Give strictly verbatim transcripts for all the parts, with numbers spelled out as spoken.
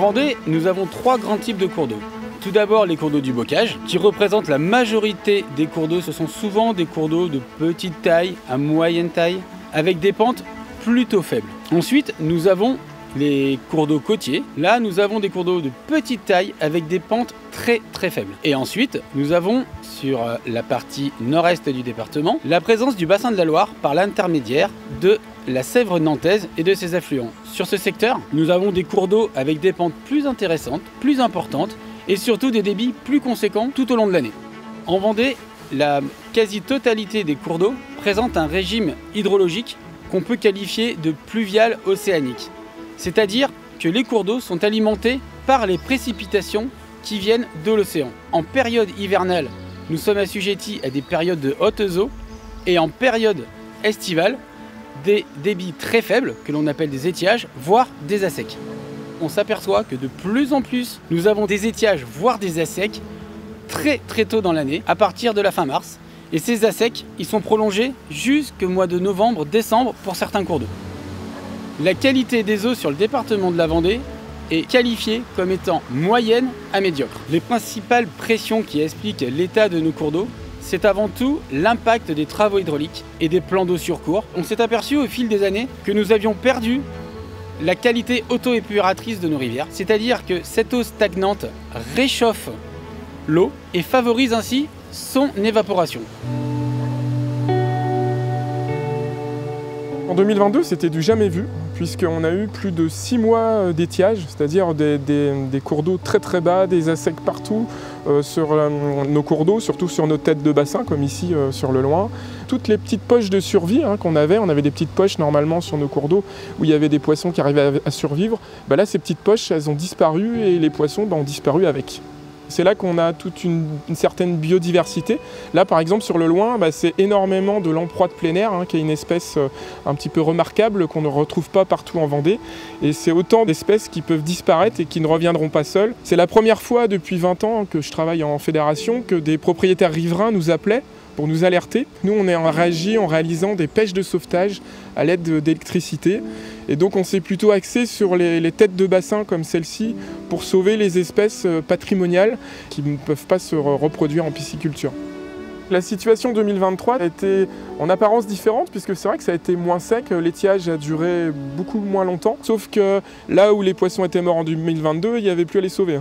Vendée, nous avons trois grands types de cours d'eau. Tout d'abord, les cours d'eau du bocage, qui représentent la majorité des cours d'eau. Ce sont souvent des cours d'eau de petite taille à moyenne taille, avec des pentes plutôt faibles. Ensuite, nous avons les cours d'eau côtiers. Là, nous avons des cours d'eau de petite taille avec des pentes très très faibles. Et ensuite, nous avons sur la partie nord-est du département la présence du bassin de la Loire par l'intermédiaire de la Sèvre nantaise et de ses affluents. Sur ce secteur, nous avons des cours d'eau avec des pentes plus intéressantes, plus importantes et surtout des débits plus conséquents tout au long de l'année. En Vendée, la quasi-totalité des cours d'eau présente un régime hydrologique qu'on peut qualifier de pluvial océanique. C'est-à-dire que les cours d'eau sont alimentés par les précipitations qui viennent de l'océan. En période hivernale, nous sommes assujettis à des périodes de hautes eaux et en période estivale, des débits très faibles que l'on appelle des étiages, voire des assecs. On s'aperçoit que de plus en plus, nous avons des étiages, voire des assecs très très tôt dans l'année, à partir de la fin mars. Et ces assecs, ils sont prolongés jusqu'au mois de novembre, décembre pour certains cours d'eau. La qualité des eaux sur le département de la Vendée est qualifiée comme étant moyenne à médiocre. Les principales pressions qui expliquent l'état de nos cours d'eau, c'est avant tout l'impact des travaux hydrauliques et des plans d'eau sur cours. On s'est aperçu au fil des années que nous avions perdu la qualité auto-épuratrice de nos rivières, c'est-à-dire que cette eau stagnante réchauffe l'eau et favorise ainsi son évaporation. En deux mille vingt-deux, c'était du jamais vu, puisqu'on a eu plus de six mois d'étiage, c'est-à-dire des, des, des cours d'eau très très bas, des assecs partout euh, sur euh, nos cours d'eau, surtout sur nos têtes de bassin, comme ici euh, sur le Loing. Toutes les petites poches de survie hein, qu'on avait, on avait des petites poches normalement sur nos cours d'eau où il y avait des poissons qui arrivaient à, à survivre. Bah là, ces petites poches, elles ont disparu et les poissons bah, ont disparu avec. C'est là qu'on a toute une, une certaine biodiversité. Là, par exemple, sur le Loing, bah, c'est énormément de lamproie de plein air, hein, qui est une espèce euh, un petit peu remarquable qu'on ne retrouve pas partout en Vendée. Et c'est autant d'espèces qui peuvent disparaître et qui ne reviendront pas seules. C'est la première fois depuis vingt ans que je travaille en fédération que des propriétaires riverains nous appelaient pour nous alerter. Nous, on est en réagi en réalisant des pêches de sauvetage à l'aide d'électricité. Et donc, on s'est plutôt axé sur les, les têtes de bassin comme celle-ci pour sauver les espèces patrimoniales qui ne peuvent pas se reproduire en pisciculture. La situation deux mille vingt-trois a été en apparence différente puisque c'est vrai que ça a été moins sec, l'étiage a duré beaucoup moins longtemps. Sauf que là où les poissons étaient morts en deux mille vingt-deux, il n'y avait plus à les sauver.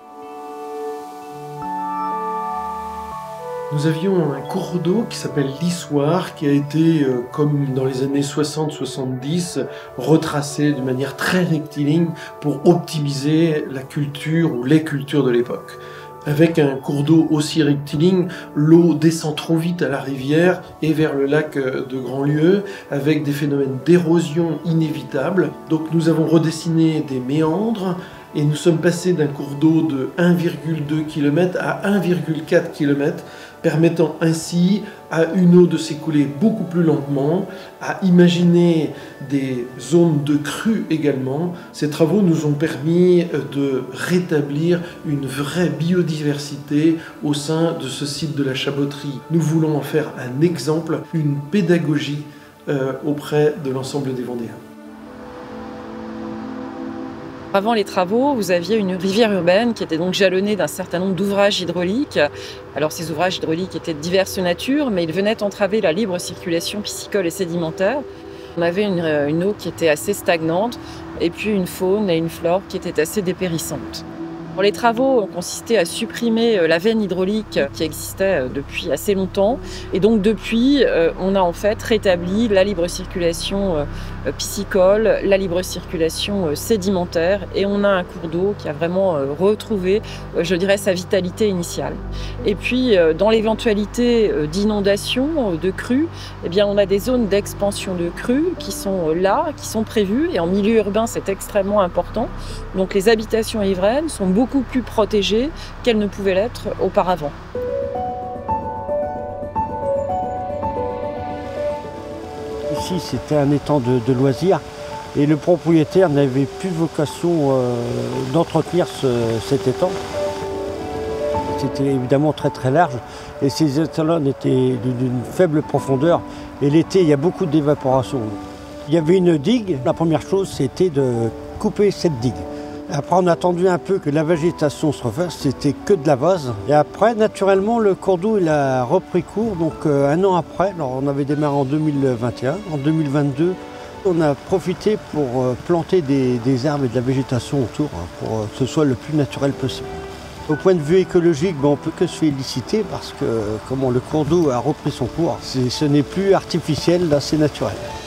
Nous avions un cours d'eau qui s'appelle l'Issoire, qui a été, euh, comme dans les années soixante soixante-dix, retracé de manière très rectiligne pour optimiser la culture ou les cultures de l'époque. Avec un cours d'eau aussi rectiligne, l'eau descend trop vite à la rivière et vers le lac de Grandlieu, avec des phénomènes d'érosion inévitables. Donc nous avons redessiné des méandres, et nous sommes passés d'un cours d'eau de un virgule deux kilomètres à un virgule quatre kilomètres, permettant ainsi à une eau de s'écouler beaucoup plus lentement, à imaginer des zones de crue également. Ces travaux nous ont permis de rétablir une vraie biodiversité au sein de ce site de la Chaboterie. Nous voulons en faire un exemple, une pédagogie euh, auprès de l'ensemble des Vendéens. Avant les travaux, vous aviez une rivière urbaine qui était donc jalonnée d'un certain nombre d'ouvrages hydrauliques. Alors ces ouvrages hydrauliques étaient de diverses natures, mais ils venaient entraver la libre circulation piscicole et sédimentaire. On avait une, une eau qui était assez stagnante et puis une faune et une flore qui étaient assez dépérissantes. Les travaux ont consisté à supprimer la veine hydraulique qui existait depuis assez longtemps. Et donc depuis, on a en fait rétabli la libre circulation piscicole, la libre circulation sédimentaire. Et on a un cours d'eau qui a vraiment retrouvé, je dirais, sa vitalité initiale. Et puis, dans l'éventualité d'inondation, de crues, eh bien, on a des zones d'expansion de crues qui sont là, qui sont prévues. Et en milieu urbain, c'est extrêmement important. Donc les habitations riveraines sont beaucoup beaucoup plus protégées qu'elles ne pouvaient l'être auparavant. Ici, c'était un étang de, de loisirs et le propriétaire n'avait plus vocation euh, d'entretenir ce, cet étang. C'était évidemment très très large et ces étangs-là étaient d'une faible profondeur et l'été, il y a beaucoup d'évaporation. Il y avait une digue. La première chose, c'était de couper cette digue. Après, on a attendu un peu que la végétation se refasse, c'était que de la vase. Et après, naturellement, le cours d'eau il a repris cours. Donc euh, un an après, alors on avait démarré en deux mille vingt et un, en deux mille vingt-deux, on a profité pour euh, planter des, des arbres et de la végétation autour, hein, pour euh, que ce soit le plus naturel possible. Au point de vue écologique, ben, on ne peut que se féliciter parce que comment, le cours d'eau a repris son cours. Ce n'est plus artificiel, là c'est naturel.